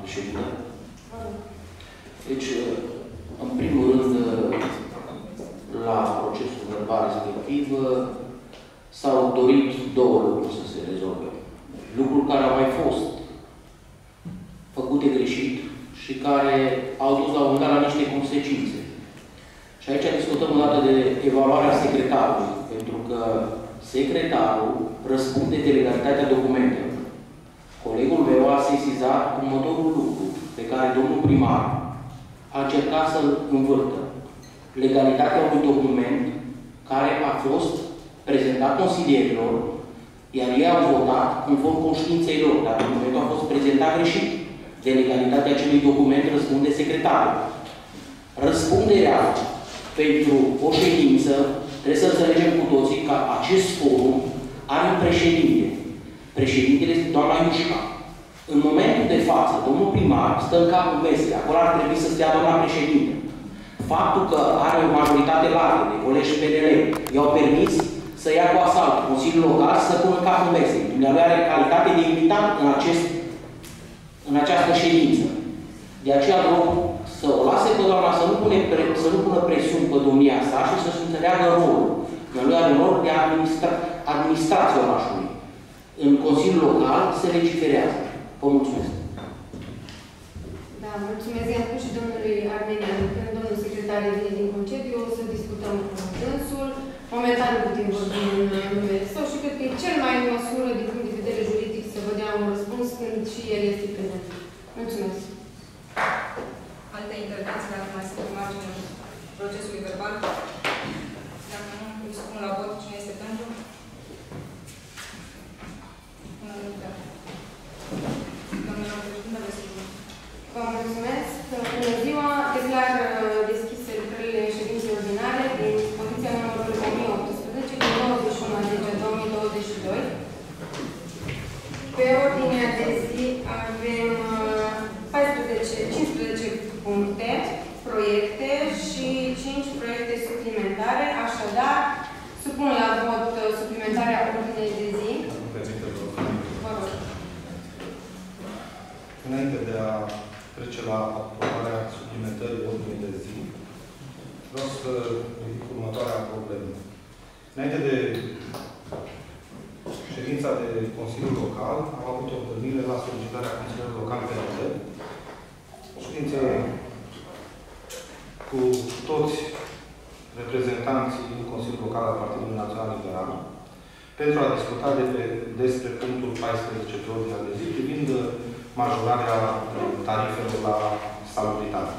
ședință. Deci, în primul rând, la procesul verbal respectiv, s-au dorit două lucruri să se rezolve. Lucruri care au mai fost făcute greșit și care au dus la un moment dat la niște consecințe. Și aici discutăm o dată de evaluarea secretarului, pentru că secretarul răspunde de legalitatea documentelor. Colegul meu a sesizat următorul lucru pe care domnul primar a încercat să-l învârtă. Legalitatea unui document care a fost prezentat consilierilor, iar ei au votat conform conștiinței lor, dar documentul a fost prezentat greșit. De legalitatea acelui document răspunde secretarul. Răspunderea pentru o ședință, trebuie să înțelegem cu toții că acest forum are un președinte. Președintele este doamna Iușca. În momentul de față, domnul primar stă în capul mesei. Acolo ar trebui să stea doamna președinte. Faptul că are o majoritate largă de colegi PNL i-au permis să ia cu asalt Consiliul Local să pună în capul mesei. Dumnealui are calitate de invitat în această ședință. De aceea rog să o lase pe doamna să nu pună presiuni pe domnia sa și să-și înțeleagă rolul. Dumnealui are rol de administrație orașului. În Consiliul Local se legiferează. Vă mulțumesc. Da, mulțumesc. I-am spus și domnului Armenian, când domnul secretar vine din concediu, o să discutăm cu dânsul. Momentan nu putem vorbi în numele său și cred că e cel mai în măsură, din punct de vedere juridic, să vă dea un răspuns când și el este prezent. Mulțumesc. Alte intervenții, dacă mai sunt marginea procesului verbal? Dacă nu, îi spun la vot cine este pentru. Vă mulțumesc. Bună ziua. Declar deschise lucrările ședinței ordinare din dispoziția numărul 1018 din 21/10/2022. Pe ordinea de zi avem 15 puncte, proiecte și 5 proiecte suplimentare. Așadar, supun la vot suplimentarea ordinei de zi. Vă rog. Înainte de a trece la aprobarea suplimentării ordinii de zi, vreau să ridic următoarea problemă. Înainte de ședința de Consiliul Local, am avut o întâlnire la solicitarea Consiliului Local PNL, ședință cu toți reprezentanții Consiliului Local al Partidului Național Liberal, pentru a discuta despre punctul 14 pe ordinea de zi, privind majorarea tarifelor la salubritate.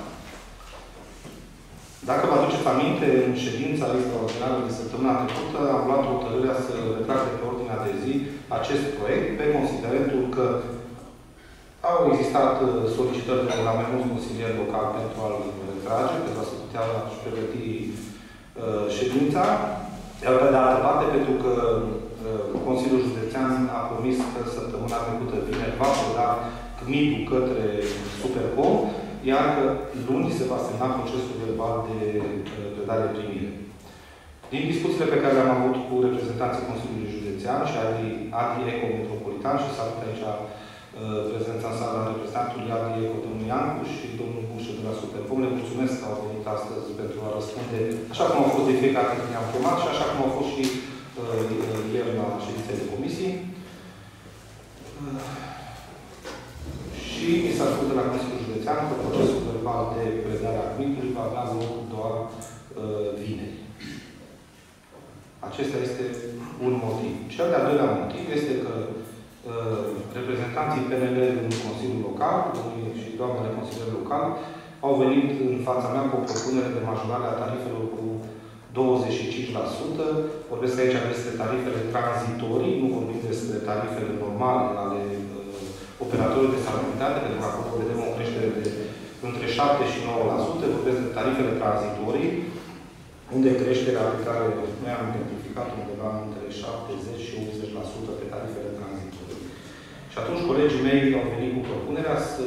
Dacă vă aduceți aminte, în ședința extraordinară de săptămâna trecută, am luat hotărârea să retrag de pe ordinea de zi acest proiect, pe considerentul că au existat solicitări de la mai mulți consilieri locali pentru a-l retrage, pentru a se putea pregăti ședința. Iar pe de altă parte, pentru că Consiliul Județean a promis că săptămâna trecută vineri va da CMIT-ul către Supercom, iar că luni se va semna procesul verbal de predare-primire. Din discuțiile pe care le-am avut cu reprezentanții Consiliului Județean și Adi Eco Metropolitan, și salut aici prezența în sală a reprezentantului Adi Eco, domnul Iancu și domnul Bușă de la Supercom, le mulțumesc că au venit astăzi pentru a răspunde, așa cum au fost de fiecare dată când i-am chemat și așa cum au fost și ieri la ședințe de comisii. Și mi s-a spus de la Consiliul Județean că procesul verbal de predare a CMIT-ului va avea loc doar vineri. Acesta este un motiv. Cel de-al doilea motiv este că reprezentanții PNL din Consiliul Local, domnii și doamnele consilieri locali, au venit în fața mea cu o propunere de majorare a tarifelor cu 25%. Vorbesc aici despre tarifele tranzitorii, nu vorbim despre tarifele normale ale operatorilor de salubritate, pentru că acolo vedem o creștere de între 7 și 9%. Vorbesc de tarifele tranzitorii, unde creșterea pe care noi am identificat undeva între 70 și 80% pe tarifele tranzitorii. Și atunci colegii mei au venit cu propunerea să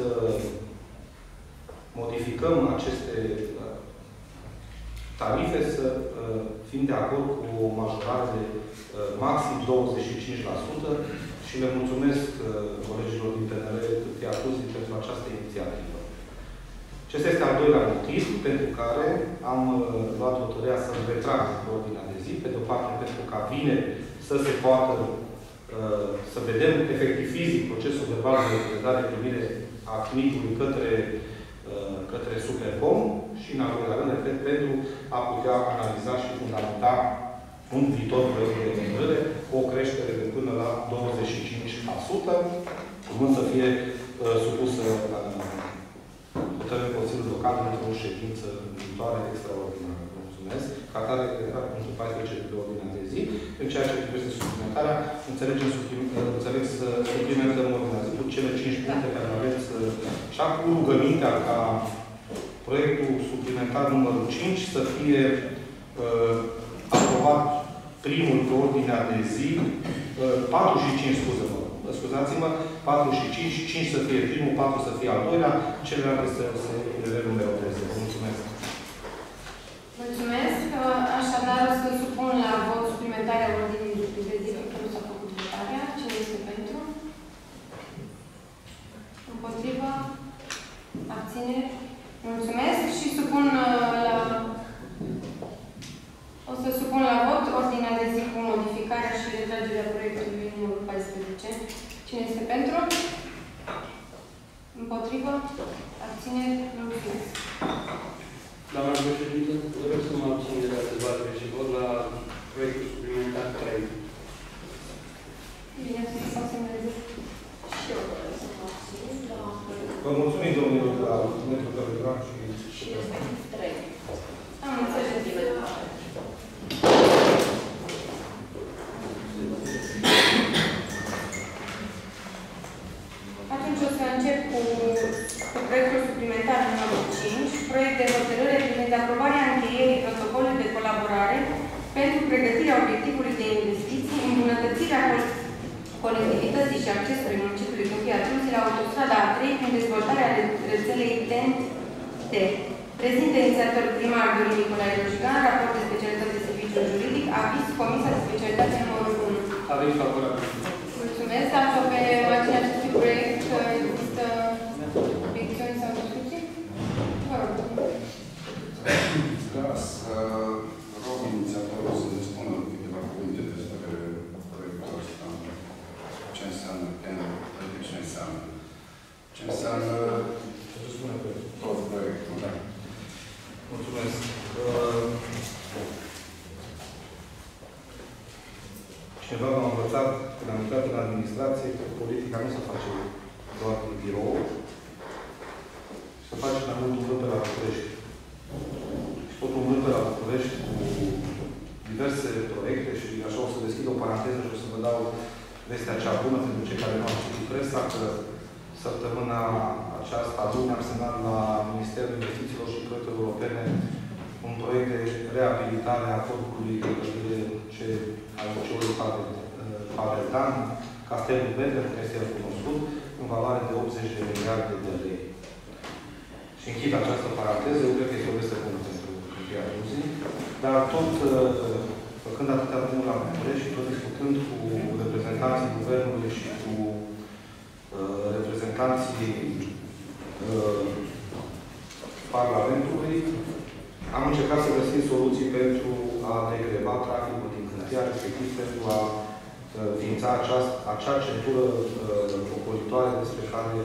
modificăm aceste tarife, să fim de acord cu o majorare de maxim 25% și le mulțumesc colegilor din PNL, Tiacuzi, pentru această inițiativă. inițiativă. Acesta este al doilea motiv pentru care am luat hotărârea să-l retrag pe ordinea de zi, pe de o parte pentru ca vineri să se poată să vedem efectiv fizic procesul verbal de predare primire a clinicului către Supercom și, în al doilea rând, pentru a putea analiza și fundamenta un viitor proiect de hotărâre cu o creștere de până la 25%, urmând să fie supusă hotărârea Consiliului Local într-o ședință viitoare extraordinară. Mulțumesc. Ca atare, punctul 14 de pe ordinea de zi. În ceea ce privește suplimentarea, înțeleg să suplimentăm ordinea zi cu cele 5 puncte care aveți și cu rugămintea ca proiectul suplimentar numărul 5 să fie aprobat primul pe ordinea de zi, 4 și 5, scuzați-mă, 4 și 5, 5 să fie primul, 4 să fie al doilea, celelalte să se renumeroteze. Mulțumesc. Mulțumesc. Așadar, să supun la vot suplimentarea ordinii de zi pentru că nu s-a făcut votarea. Cine este pentru? Împotrivă? Abțineri? Mulțumesc. Și supun la... O să supun la vot ordinea de zi cu modificarea și retragerea proiectului numărul 14. Cine este pentru? Împotrivă? Abțineri? Mulțumesc. Doamna președintă, doresc să mă abțin de la dezbatere și vot la proiectul suplimentar 3. Bine, să se merge. Și eu doresc să mă abțin, dar... Vă mulțumim, domnilor, de la Metru Telegram și respectiv 3. Am înțeles. Atunci o să încep cu proiectul suplimentar numărul 5, proiect de hotărâre privind aprobarea încheierii protocolului de colaborare pentru pregătirea obiectivului de investiții, îmbunătățirea conectivității și accesului municipiului Câmpia Turzii la autostrada A3 prin dezvoltarea rețelei TEN-T. Prezintă inițiatorul primar Dorin Nicolae Rojigan, raport de specialitate serviciul juridic, aviz Comisia de Specialitate numărul 1. Aviz favorabil. Mulțumesc. Dacă pe marginea acestui proiect există obiecțiuni sau discuții? Vă rog. Da, să rog inițiatorul să ne spună câteva cuvinte despre proiectul ăsta. Ce înseamnă practic ce înseamnă? Ce înseamnă tot proiectul, da? Mulțumesc. Cineva m-a învățat, când am intrat în administrație, că politica nu se face doar în birou, se face mai mult un pe la București. Și tot un pe la București cu diverse proiecte și așa o să deschid o paranteză și o să vă dau vestea cea bună pentru cei care nu au citit presa, că săptămâna aceasta, luni, am semnat la Ministerul Investițiilor și Proiectelor Europene un proiect de reabilitare a corpului ce al liceului Pavel Dan, Castelul Bedre, care este recunoscut, în valoare de 80 de miliarde de lei. Și închid această paranteză, eu cred că este o veste bună pentru Câmpia Turzii, dar tot făcând atâtea drumuri la București și tot discutând cu reprezentanții Guvernului și cu reprezentanții Parlamentului, am încercat să găsim soluții pentru a degreva traficul din Câmpia, respectiv pentru a ființa acea centură ocolitoare despre care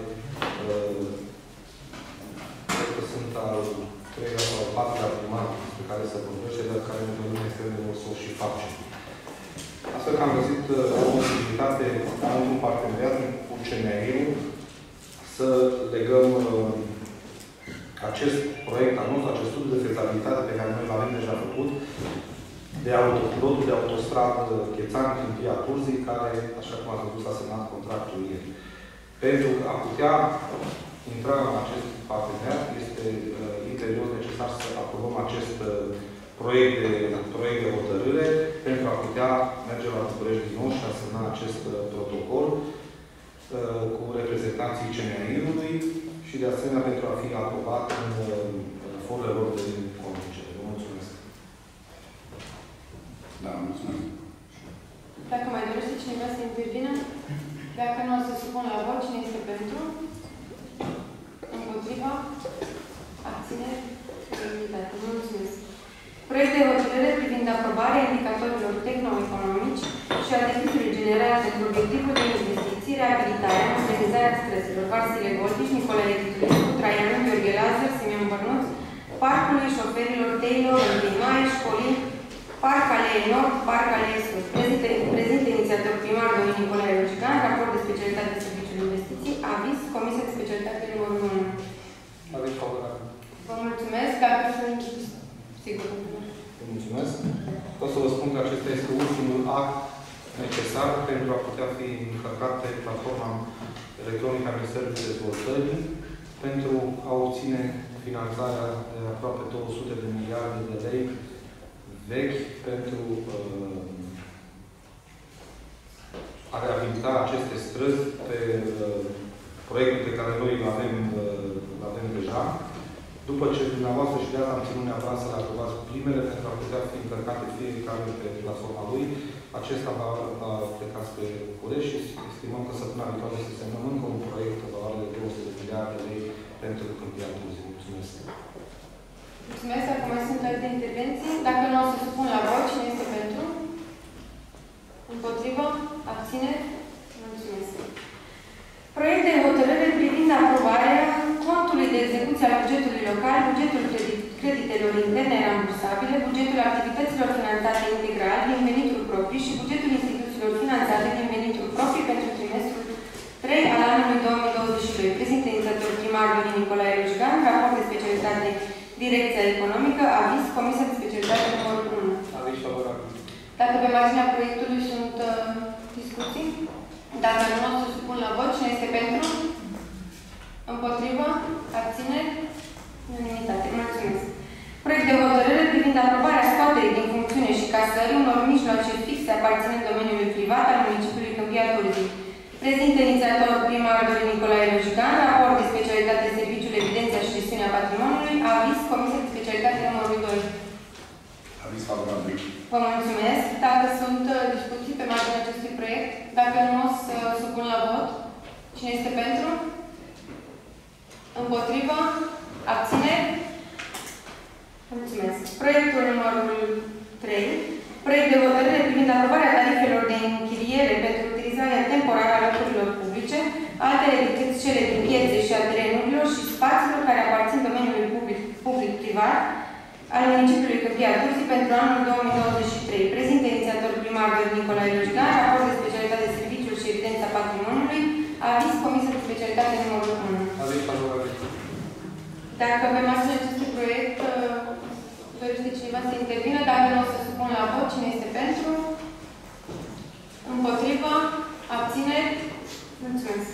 cred că sunt al 3-lea sau 4-lea primar despre care se vorbește, dar care nu este de mult să o și face. Astfel că am găsit o posibilitate, un parteneriat cu CNI-ul, să legăm acest proiect al nostru, acest studiu de fezabilitate pe care noi l-avem deja făcut, de autopilotul de autostradă Chețan-Câmpia Turzii, care, așa cum ați văzut, s-a semnat contractul ieri. Pentru a putea intra în acest parteneriat, este interior necesar să aprobăm acest proiect de hotărâre pentru a putea merge la București din nou și a semna acest protocol cu reprezentanții CNI-ului și de asemenea pentru a fi aprobat în forurile lor de conducere. Vă mulțumesc. Da, mulțumesc. Dacă mai dorește cineva să intervină, dacă nu o să supun la vot, cine este pentru? pentru obiectivul de investiții, reabilitarea, modernizarea străzilor, Varsile Goldici, Nicolae Titulescu, Traian, Gheorghe Lazar, Simeon Bărnuț, Parcului șoferilor Taylor, Întimaie, Școlii, Parc Alee Nord, Parc Alee Sud. Prezintă inițiator primar domnul Nicolae Roșigan, raport de specialitate de serviciul de investiții, aviz, Comisia de Specialitate numărul 1. Aveți favorabil. Vă mulțumesc, dacă sunt sigur. Vă mulțumesc. O să vă spun că acesta este ultimul act necesar pentru a putea fi încărcat pe platforma electronică a Ministerului Dezvoltării pentru a obține finanțarea de aproape 200 de miliarde de lei vechi pentru a reabilita aceste străzi pe proiectul pe care noi îl avem deja. După ce dumneavoastră și de asta am ținut neapărat să le aprobați primele pentru a putea fi încărcate fiecare pe platforma lui, acesta va pleca spre București și estimăm că săptămâna viitoare să semnăm încă un proiect în valoare de 200 de miliarde de lei pentru Câmpia Turzii. Mulțumesc! Mulțumesc. Acum mai sunt alte intervenții. Dacă nu o să supun la vot, cine este pentru? Împotrivă? Abține? Mulțumesc. Proiect de hotărâre privind aprobarea contului de execuție al bugetului local, bugetul creditelor interne rambursabile, bugetul activităților finanțate integral din venituri proprii și bugetul instituțiilor finanțate din venituri proprii pentru trimestrul 3 al anului 2022. Prezintă inițiator primar domnul Nicolae Roșigan, raport de specialitate Direcția Economică, aviz, Comisia de Specialitate numărul 1. Aviz favorabil. Dacă pe marginea proiectului sunt discuții, dacă nu, o să supun la vot. Cine este pentru? Împotrivă? Abțineri? Unanimitate. Mulțumesc. Proiect de hotărâre privind aprobarea scoaterii din funcțiune și casării unor mijloace fixe aparținând domeniului privat al municipiului Câmpia Turzii. Prezintă inițiator primar domnul Nicolae Roșigan, raport de specialitate Serviciul Evidența și Gestiunea Patrimoniului, aviz, Comisia de Specialitate numărul 2. Aviz favorabil. Vă mulțumesc. Dacă sunt discuții pe marginea acestui proiect, dacă nu, o să supun la vot. Cine este pentru? Împotrivă? Abțineri? Mulțumesc. Proiectul numărul 3. Proiect de hotărâre privind aprobarea tarifelor de închiriere pentru utilizarea temporară a locurilor publice, altele decât cele din piețe și a terenurilor și spațiilor care aparțin domeniului public-privat al municipiului Câmpia Turzii pentru anul 2023. Prezintă inițiator primar domnul Nicolae Roșigan, raport de specialitate Serviciul și Evidența Patrimoniului, aviz, Comisia de Specialitate numărul 1. Aviz favorabil. Dacă pe marginea acestui proiect dorește cineva să intervină, dacă nu, o să supun la vot. Cine este pentru? Împotrivă? Abțineri? Mulțumesc.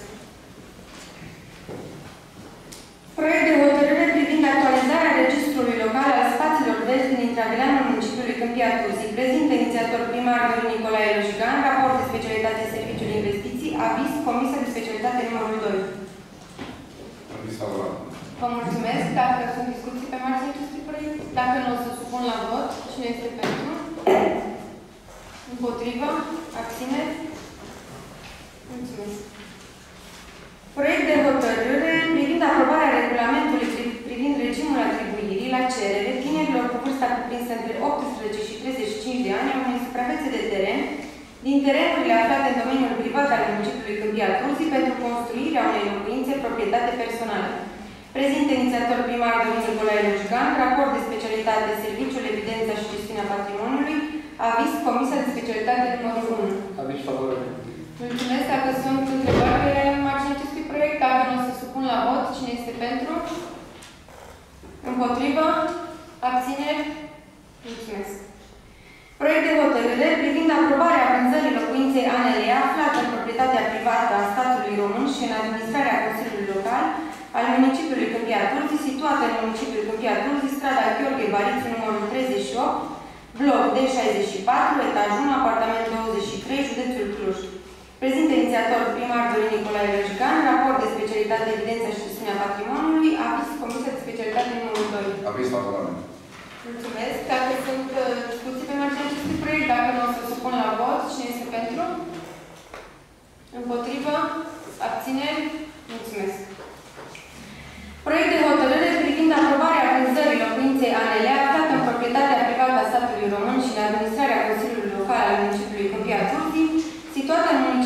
Proiect de hotărâre privind actualizarea registrului local al spațiilor verzi din intravilanul municipiului Câmpia Turzii. Prezintă inițiator primar domnul Nicolae Roșigan, raport de specialitate Serviciul de Investiții, aviz, Comisia de Specialitate numărul 2. Aviz favorabil. Vă mulțumesc. Dacă sunt discuții pe marginea acestui proiect, dacă nu, o să supun la vot. Cine este pentru? Împotrivă? Abțineri? Mulțumesc. Proiect de hotărâre privind aprobarea regulamentului privind regimul atribuirii la cerere tinerilor cu vârsta cuprinsă între 18 și 35 de ani a unei suprafețe de teren din terenurile aflate în domeniul privat al municipiului Câmpia Turzii pentru construirea unei locuințe proprietate personală. Prezintă inițiator primar domnul Nicolae Roșigan, raport de specialitate Serviciul Evidența și Gestiunea Patrimoniului, aviz, Comisia de Specialitate numărul 1. Aviz favorabil. Mulțumesc. Dacă sunt întrebări pe marginea acestui proiect, dacă nu, o să supun la vot. Cine este pentru? Împotrivă? Abțineri? Mulțumesc. Proiect de hotărâre privind aprobarea vânzării locuinței ANL aflată în proprietatea privată a statului român și în administrarea Consiliului Local al municipiului Câmpia Turzii, situată în municipiul Câmpia Turzii, strada Gheorghe Barițu, numărul 38, bloc D64, etajul 1, apartament 23, județul Cluj. Prezintă inițiator primar domnul Nicolae Roșigan, raport de specialitate Evidența și Gestiunea Patrimoniului, aviz, Comisia de Specialitate numărul 2. Aviz favorabil. Mulțumesc. Dacă sunt discuții pe marginea acestui proiect, dacă nu, o să supun la vot. Cine este pentru? Împotrivă? Abțineri? Mulțumesc. Proiect de hotărâre privind aprobarea vânzării locuinței ANL aflată în proprietatea privată a statului român și în administrarea Consiliului Local al municipiului Câmpia Turzii, situată în municipiul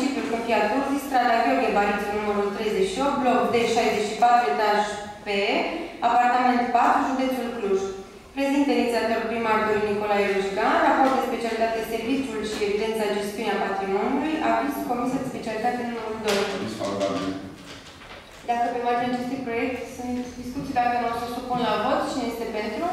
Câmpia Turzii, strada Gheorghe Barițu, numărul 38, bloc D64, etaj P, apartament 4, județul Cluj. Prezintă inițiator primar Dorin Nicolae Roșgan, raport de specialitate serviciul și evidența gestiunea patrimoniului, aviz Comisia de Specialitate numărul 2. Dacă pe marginea acestui proiect sunt discuții, dacă nu o să supun la vot, cine este pentru?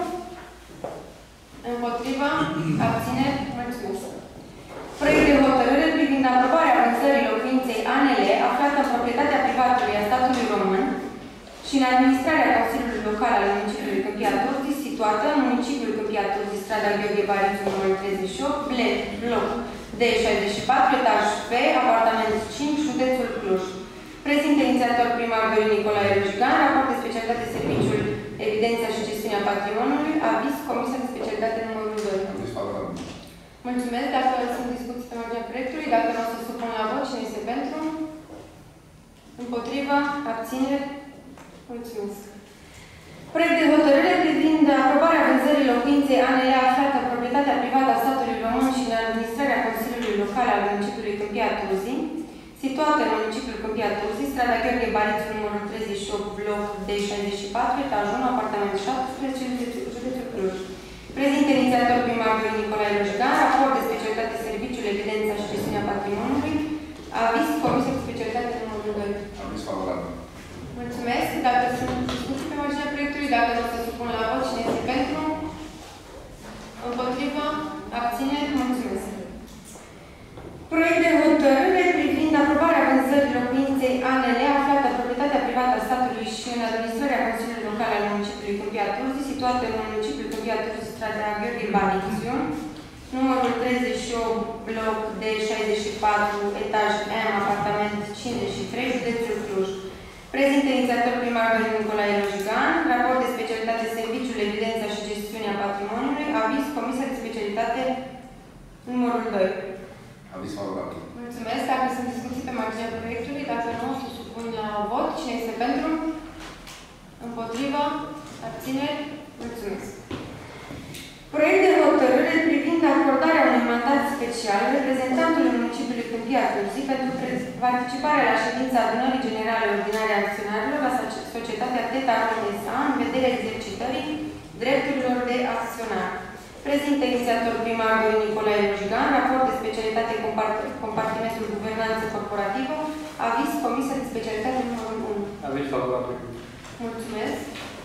Împotriva? Abțineri? Mulțumesc. Proiect de hotărâre privind aprobarea vânzării locuinței ANL aflată în proprietatea privatului a statului român și în administrarea Consiliului Local al municipiului Câmpia Turzii, situată în municipiul Câmpia Turzii, strada Gheorghe Barițu, numărul 38, bloc D64, etaj B, apartament 5, județul Cluj. Prezintă inițiator primar Dorin Nicolae Roșgan, raport de specialitate serviciul, evidența și gestiunea patrimoniului, aviz Comisia de Specialitate numărul 2. Mulțumesc. Dacă sunt discuții pe marginea proiectului, dacă nu o să supun la vot, cine este pentru? Împotriva? Abțineri? Mulțumesc. Proiect de hotărâre privind aprobarea vânzării locuinței ANL aflată în proprietatea privată a statului român și în administrarea Consiliului Local al municipiului Câmpia Turzii, situată în municipiul Câmpia Turzii, strada Gheorghe Barițu, numărul 38, bloc D64, etajul 1, apartament 17, județul Cluj. Prezintă inițiator primar Dorin Nicolae Roșgan, raport de specialitate serviciul, evidența și gestiunea patrimoniului, aviz Comisia de Specialitate numărul 2. Aviz favorabil. Mulțumesc. Dacă sunt discuții pe marginea proiectului, dacă nu o să supun la vot, cine este pentru? Împotrivă? Abțineri? Mulțumesc. Proiect de hotărâre privind aprobarea vânzării locuinței ANL aflată în proprietatea privată a statului și în administrarea Consiliului Local al municipiului Câmpia Turzii, situată în municipiul Câmpia Turzii, strada Gheorghe Barițiu, numărul 38, bloc D64, etaj M, apartament 53, județul Cluj. Prezintă inițiator primar Dorin Nicolae Roșgan, raport de specialitate serviciul, evidența și gestiunea patrimoniului, aviz Comisia de Specialitate numărul 2. Aviz favorabil. Mulțumesc. Dacă sunt discuții pe marginea proiectului, dacă nu, o să supun la vot. Cine este pentru? Împotriva? Abțineri? Mulțumesc. Proiect de hotărâre privind acordarea unui mandat special reprezentantului municipiului Câmpia Turzii pentru participarea la ședința adunării generale ordinare a acționarilor la societatea Teta S.A. în vederea exercitării drepturilor de acționar. Prezintă inițiator primar Dorin Nicolae Roșgan, raport de specialitate compartimentul guvernanță corporativă, aviz Comisia de Specialitate numărul 1. Aviz favorabil. Mulțumesc.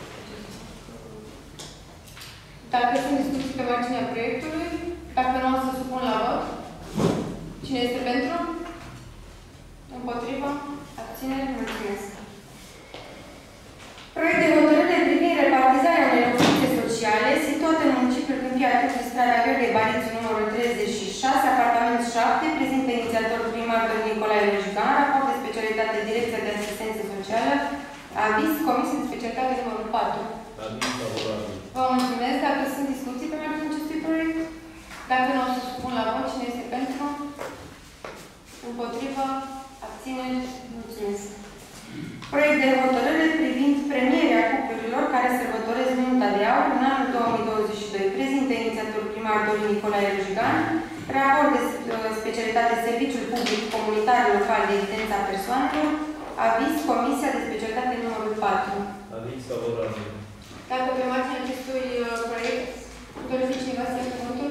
Dacă sunt discuții pe marginea proiectului, dacă nu o să supun la vot, cine este pentru? Împotrivă? Abțineri? Mulțumesc. Proiect de hotărâre privind repartizarea unei locuințe sociale situate în municipiul Câmpia Turzii, strada Gheorghe Barițu, numărul 36, apartament 7, prezintă inițiator primar Dorin Nicolae Roșgan, raport de specialitate Direcția de Asistență Socială, aviz Comisia de Specialitate numărul 4. Aviz favorabil. Vă mulțumesc. Dacă sunt discuții pe marginea acestui proiect, dacă nu o să supun la vot, cine este pentru? Împotrivă? Abțineri? Mulțumesc. Proiect de hotărâre privind premierea cuplurilor care sărbătoresc nunta de aur în anul 2022. Prezintă inițiator primar Dorin Nicolae Roșgan, raport de specialitate Serviciul Public Comunitar Local de Evidența Persoanelor, aviz Comisia de Specialitate numărul 4. Aviz favorabil. Dacă pe marginea acestui proiect dorește cineva să ia cuvântul?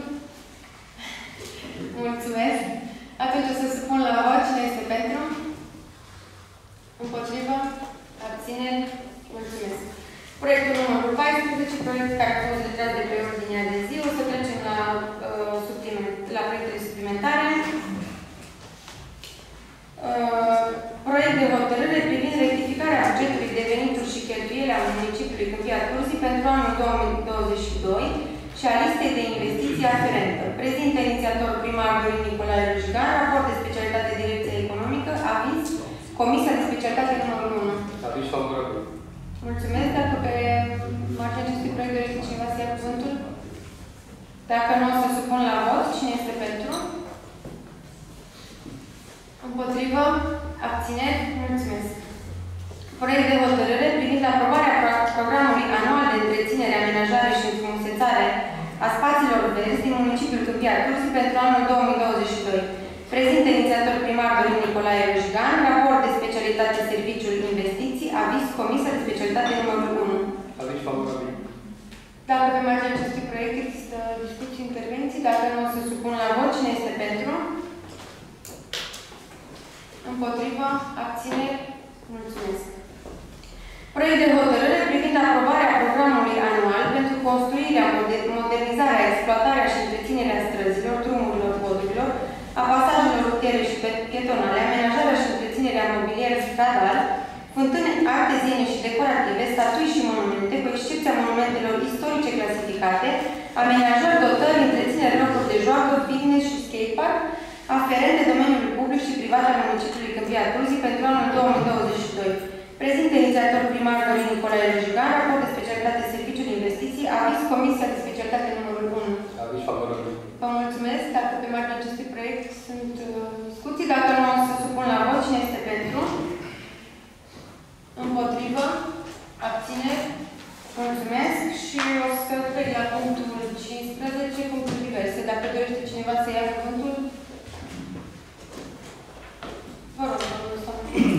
Mulțumesc. Atunci o să supun la vot cine este pentru. Împotrivă? Abțineri? Mulțumesc. Proiectul numărul 14, proiect care a fost retras de pe ordinea de zi. O să trecem la proiectele suplimentare. Proiect de hotărâre privind rectificarea bugetului de venituri și cheltuieli al municipiului Câmpia Turzii pentru anul 2022 și a listei de investiții aferentă. Prezintă inițiator primar Dorin Nicolae Roșgan, raport de specialitate Direcția Economică, aviz Comisia de Specialitate numărul 1. Aviz favorabil. Mulțumesc. Dacă pe marginea acestui proiect dorește cineva să ia cuvântul? Dacă nu, o să supun la vot. Cine este pentru? Împotrivă? Abțineri? Mulțumesc. Proiect de hotărâre privind aprobarea programului anual de întreținere, amenajare și înfrumusețare a spațiilor verzi din municipiul Câmpia Turzii pentru anul 2022. Prezintă inițiator inițiator primar Dorin Nicolae Răjigan, raport de specialitate serviciul investiții, aviz comisia de specialitate numărul 1. Aviz favorabil. Dacă pe marginea acestui proiect există discuții, intervenții, dacă nu o să supun la vot, cine este pentru? Împotriva? Abțineri? Mulțumesc. Proiect de hotărâre privind aprobarea programului anual pentru construirea, modernizarea, exploatarea și întreținerea străzilor, drumurilor, podurilor, a pasajelor rutiere și pietonale, amenajarea și întreținerea mobilier stradal, fântâni arteziene și decorative, statui și monumente, cu excepția monumentelor istorice clasificate, amenajări, dotări, întreținere locuri de joacă, fitness și skatepark, aferente domeniului public și privat al municipiului Câmpia Turzii pentru anul 2022. Prezintă inițiator primar Dorin Nicolae Răjigan, raport de specialitate serviciul investiții, aviz comisia de specialitate numărul 1. Aviz favorabil. Vă mulțumesc. Dacă pe marginea acestui proiect sunt discuții, dacă nu o să supun la vot, cine este pentru? Împotrivă? Abțineri? Mulțumesc. Și o să trec la punctul 15, punctul diverse. Dacă dorește cineva să ia cuvântul, vă rog, domnul Stăpân.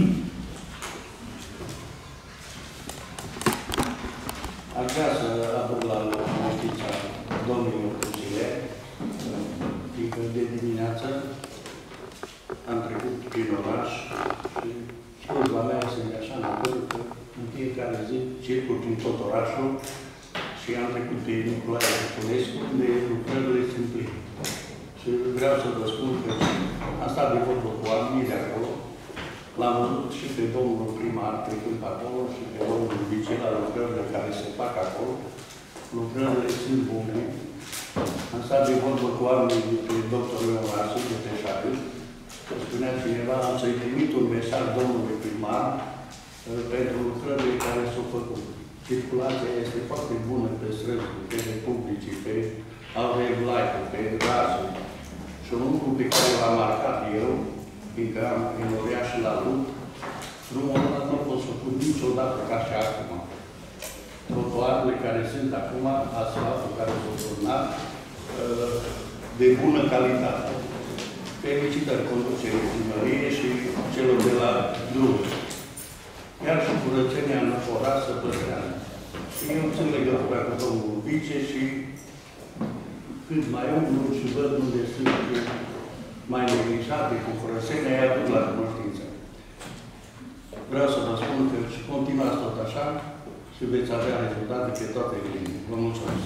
Aș vrea să aduc la cunoștința domnilor consilieri, fiindcă de dimineață am trecut prin oraș și slujba mea este așa natură că în fiecare zi circul prin tot orașul și am trecut pe Nicolae Căpulescu, unde lucrările sunt pline. Și vreau să vă spun că am stat de vorbă cu oamenii de acolo, l-am văzut și pe domnul primar trecând pe acolo și pe domnul vice la lucrările care se fac acolo. Lucrările sunt bune. Am stat de vorbă cu oamenii pe doctorul Ionasu de Teșaru, că spunea cineva, am să-i trimit un mesaj domnului primar pentru lucrările care s-au făcut. Circulația este foarte bună pe străzi, pe republici, pe Aurelaiu, pe Razul. Și un lucru pe care l-am marcat eu, fiindcă am enoriat și la lupt, drumul ăla nu a fost făcut niciodată ca și acum. Trotuarele care sunt acum, asfaltul care s-a turnat, de bună calitate. Felicitări conducerii primăriei și celor de la drum. Iar și curățenia în oraș să păstrează. Și eu țin legătura cu domnul vice și când mai umblu și văd unde sunt mai neglijate cu curățenia, i-a dus la cunoștință. Vreau să vă spun că continuați tot așa și veți avea rezultate pe toate linie. Vă mulțumesc!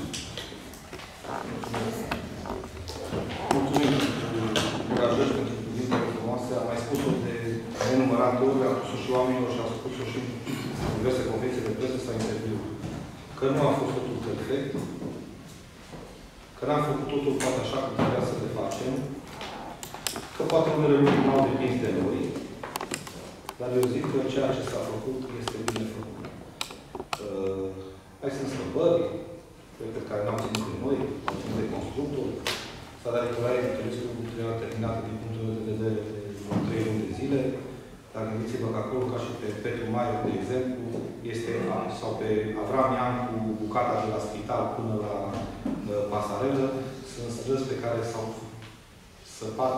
Mulțumim, curajos, pentru cuvintele frumoase. Am mai spus-o de nenumărate ori, am spus-o și oamenilor și am spus-o și în diverse conferințe de presă sau interviuri. Că nu a fost totul perfect, că n-am făcut totul poate așa cum trebuia să le facem, că poate unele lucruri n-au depins de noi, dar eu zic că ceea ce s-a făcut este bine făcut. Mai sunt scăpări, pe care n-am ținut de noi, am ținut de constructori. Starea electorală trebuie terminată din punctul meu de vedere de 3 luni de zile, dar gândiți-vă că acolo, ca și pe Petru Maiu, de exemplu, este, sau pe Avram Ian cu bucata de la spital până la pasarelă, sunt străzi pe care s-au săpat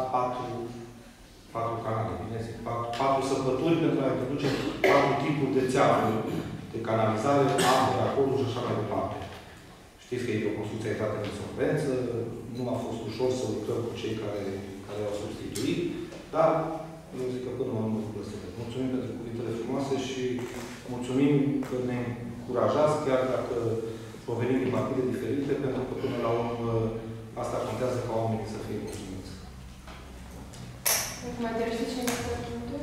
4 canale, bine zic, 4 săpături pentru a introduce 4 tipuri de țeavă de canalizare, apă, acolo și așa mai departe. Știți că e o construcție intrată în insolvență, nu a fost ușor să lucrăm cu cei care au substituit, dar eu zic că până la urmă lucrurile se văd. Mulțumim pentru cuvintele frumoase și mulțumim că ne încurajați, chiar dacă provenim din partide diferite, pentru că până la urmă asta contează ca oamenii să fie mulțumiți. Mai dorește cineva să cuvântul?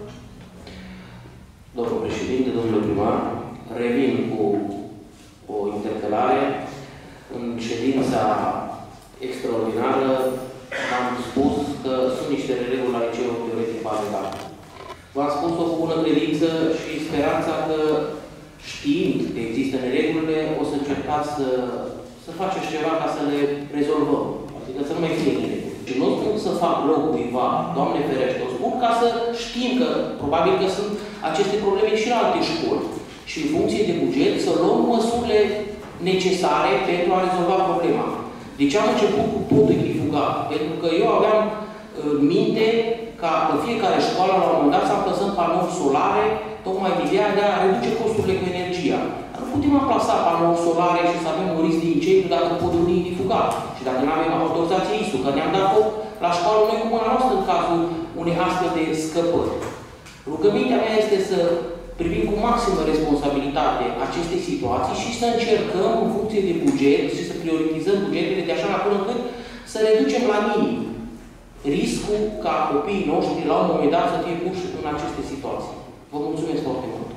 Domnul președinte, domnule primar, revin cu o interpelare. În ședința extraordinară am spus că sunt niște reguli la liceul teoretic Babedat. V-am spus-o cu bună credință și speranța că, știind că există neregulile, o să încercați să faceți ceva ca să le rezolvăm. Adică să nu mai fie nereguli. Și nu spun să fac rău cuiva, Doamne ferește, o spun ca să știm că probabil că sunt aceste probleme și la alte școli. Și în funcție de buget să luăm măsurile necesare pentru a rezolva problema. De ce am început cu podul irifugat? Pentru că eu aveam în minte ca în fiecare școală, la un moment dat, să aplasăm panouri solare, tocmai de ideea de a reduce costurile cu energia. Dar nu putem aplasa panouri solare și să avem un risc de incendiu dacă podul nu e difugat și dacă nu avem autorizație ISU, că ne-am dat foc la școală noi cu mâna noastră în cazul unei astfel de scăpări. Rugămintea mea este să privim cu maximă responsabilitate aceste situații și să încercăm, în funcție de buget, și să prioritizăm bugetele de așa până încât să reducem la minim riscul ca copiii noștri la un moment dat să fie puși în aceste situații. Vă mulțumesc foarte mult!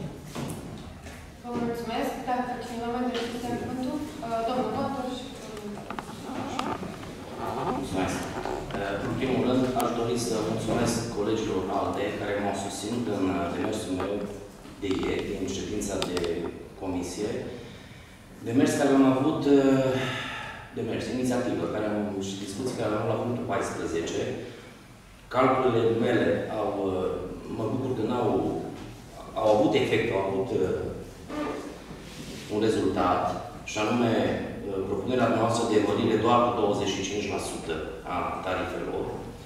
Vă mulțumesc. Dacă cineva mai dorește să ia cuvântul, domnul Botoș. Mulțumesc. În primul rând, aș dori să mulțumesc colegilor ALDE care m-au susținut în demersul meu de ieri, din ședința de comisie. Demers care am avut, inițiativă care am avut și discuții care am avut la punctul 14. Calculele mele mă bucur că au avut efect, au avut un rezultat, și anume propunerea noastră de mărire doar cu 25% a tarifelor.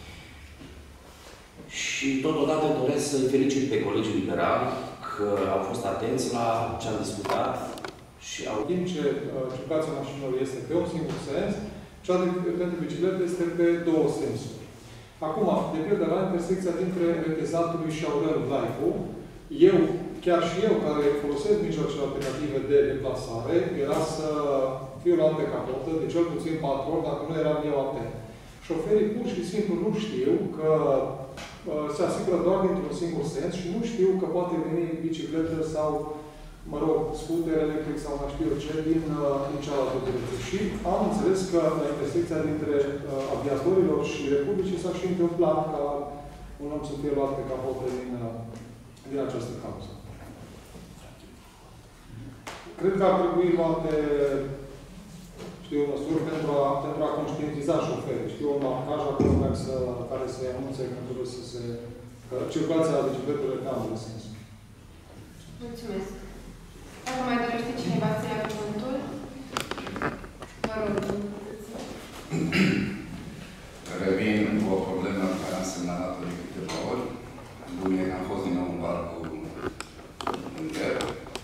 Și totodată doresc să-i felicit pe colegii liberali că au fost atenți la ce am discutat și au... În timp ce circulația mașinilor este pe un singur sens, cea pentru biciclete este pe două sensuri. Acum, de pildă, la intersecția dintre Retezatului și Aurelul Laicu, chiar și eu, care folosesc mijloace alternative de deplasare, era să fiu la altă capotă, de cel puțin 4 ori, dacă nu eram eu atent. Șoferii pur și simplu nu știu că se asigură doar dintr-un singur sens și nu știu că poate veni bicicletă sau, mă rog, scooter electric sau mai știu eu ce, din cealaltă direcție. Și am înțeles că la intersecția dintre aviatorilor și Republicii s-a și întâmplat ca un om să fie luat pe capotă din această cauză. Cred că ar trebui luate, măsuri pentru a conștientiza șoferii. Știu, un marcaj acolo care să-i anunțe că trebuie că circulația la bicicletelor nu are sens. Mulțumesc. Dacă mai dorește cineva să ia cuvântul, vă rog. Revin cu o problemă care am semnalat-o de câteva ori. Duminică am fost din nou în parcul Încher.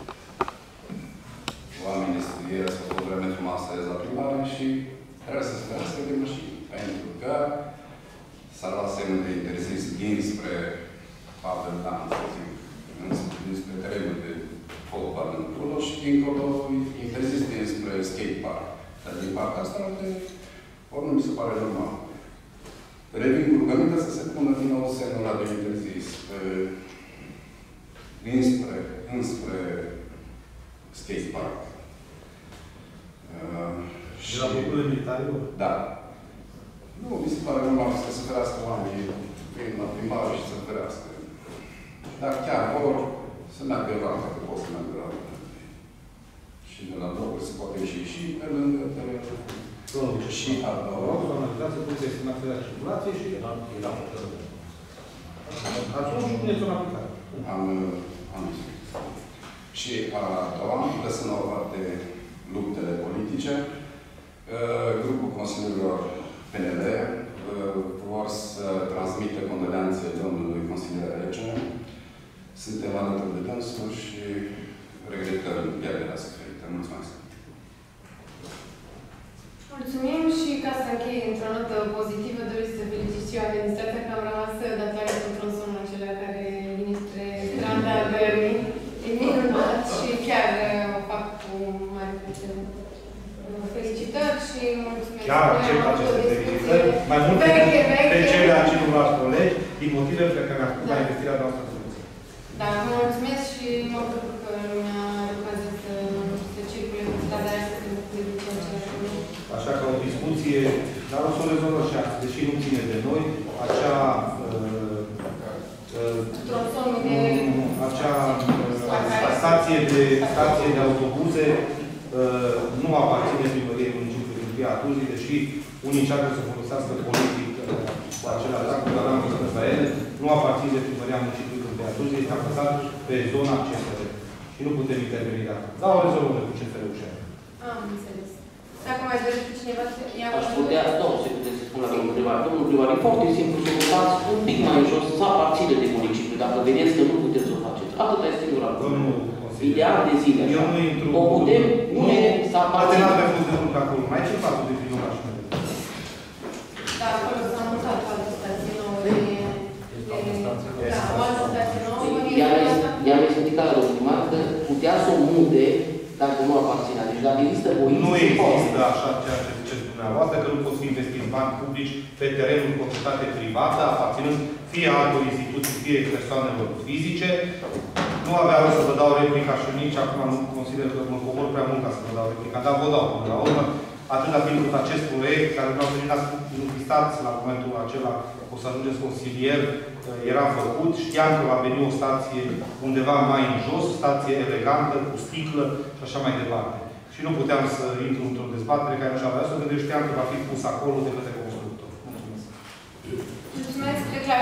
Oamenii studiază, s-au făcut vreme frumoasă de la plimbare și trebuie să se ferească de mașini. Pentru că s-a luat semnul de interzis dinspre Pavel-Dan, să zic, dinspre terenul de fotbal în Tulo și dincolo interzis dinspre skate park. Dar din partea asta, ori nu mi se pare normal. Revin cu rugămintea să se pună din nou semnul ăla de interzis înspre skate park. Și la lucrurile militare? Da. Nu, mi se pare normal să se ferească oamenii vin la plimbare și să ferească. Dar chiar vor să meargă la altă, că pot să meargă la altă. Și de la locuri se poate ieși și pe lângă și altă. Analizați cum se estimează la circulație și la hotărâre. Atunci puneți o aplicare. Am zis. Și a doua, lăsând la o parte luptele politice, grupul consilierilor PNL vor să transmită condoleanțe domnului consilier Rece. Suntem alături de dânsul și regretăm pierderea suferită. Mulțumesc! Mulțumim și ca să închei într-o notă pozitivă, doresc să felicit și eu administrația că am rămas datoare cu tronsonul acela care vine spre stranda Gărbii. E minunat și chiar o fac cu mare plăcere. Felicitări și mulțumesc. Chiar accept aceste felicitări, mai mult pe cele a celorlalți colegi, din motivele pe care le-am făcut la investirea noastră. Da, vă mulțumesc și mă bucur că lumea are ocazia să circule cu strada aia, să se bucure de ceea ce are. Așa că o discuție, dar o să o rezolvă și astăzi, deși nu ține de noi, acea stație de autobuze nu aparține primăriei municipiului Câmpia Tuzii, deși unii încearcă să folosească politic cu acele atacuri, dar am văzut la ele, nu aparține de primăria municipiului Câmpia Tuzii, este apăsat pe zona CFR. Și nu putem interveni de acolo. Dar o rezolvă cu CFR-ul și am înțeles. Dacă mai dorește cineva să ia... Aș putea, două secunde, să spun spun la domnul primar. Domnul primar, e foarte simplu să votați un pic mai jos, să aparține de municipiu, dacă vedeți că nu puteți să o faceți. Atâta este singura problemă. Ideal de zile. Eu nu intru... O putem, nu e să aparține. Poate n-ați mai fost de mult acolo. Mai ce față de prin oraș? Da, acolo s-a mutat o altă stație nouă de... Da, o altă stație nouă. I-am explicat la domnul primar că putea să o mute dacă nu aparținea. Deci dacă există voință... Nu există așa ceea ce ziceți dumneavoastră, că nu pot fi investiți bani publici pe terenul de proprietate privată, aparținând fie altor instituții, fie persoanelor fizice. Nu avea rost să vă dau replica și nici acum nu consider că mă cobor prea mult ca să vă dau replica, dar vă dau până la urmă. Atâta timp cât acest proiect, care nu a terminat, nu visați la momentul acela, o să ajungeți consilier, era făcut, știam că va veni o stație undeva mai în jos, stație elegantă, cu sticlă și așa mai departe. Și nu puteam să intru într-o dezbatere care nu și avea să, pentru că știam că va fi pus acolo de către constructor. Mulțumesc. Mulțumesc.